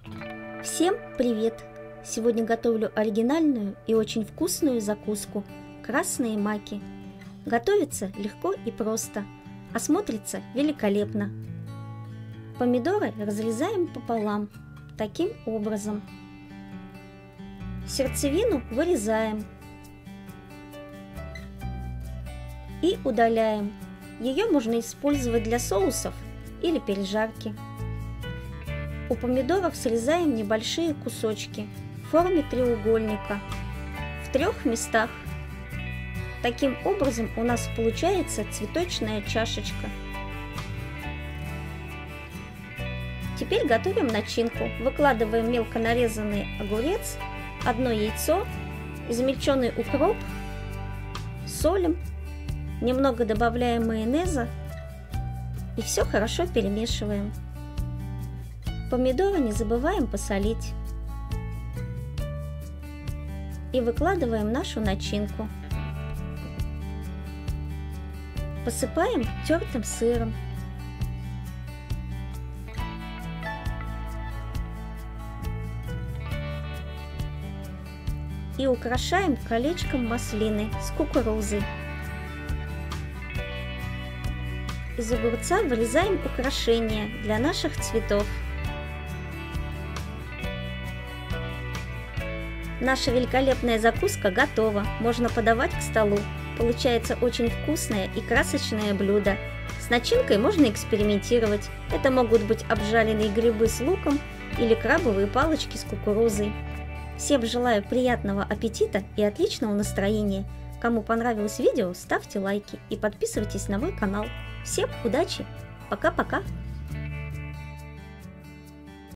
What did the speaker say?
Всем привет! Сегодня готовлю оригинальную и очень вкусную закуску – красные маки. Готовится легко и просто, а смотрится великолепно. Помидоры разрезаем пополам, таким образом. Сердцевину вырезаем и удаляем. Ее можно использовать для соусов или пережарки. У помидоров срезаем небольшие кусочки в форме треугольника в 3 местах. Таким образом у нас получается цветочная чашечка. Теперь готовим начинку. Выкладываем мелко нарезанный огурец, 1 яйцо, измельченный укроп, солим, немного добавляем майонеза и все хорошо перемешиваем. Помидоры не забываем посолить. И выкладываем нашу начинку. Посыпаем тертым сыром. И украшаем колечком маслины с кукурузой. Из огурца вырезаем украшения для наших цветов. Наша великолепная закуска готова, можно подавать к столу. Получается очень вкусное и красочное блюдо. С начинкой можно экспериментировать. Это могут быть обжаренные грибы с луком или крабовые палочки с кукурузой. Всем желаю приятного аппетита и отличного настроения. Кому понравилось видео, ставьте лайки и подписывайтесь на мой канал. Всем удачи! Пока-пока!